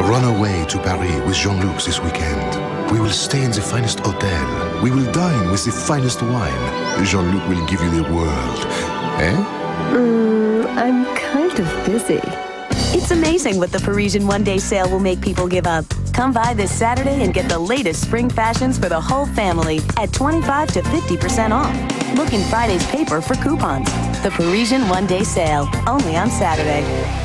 Run away to Paris with Jean-Luc this weekend. We will stay in the finest hotel. We will dine with the finest wine. Jean-Luc will give you the world. Eh? I'm kind of busy. It's amazing what the Parisian one-day sale will make people give up. Come by this Saturday and get the latest spring fashions for the whole family at 25 to 50% off. Look in Friday's paper for coupons. The Parisian one-day sale, only on Saturday.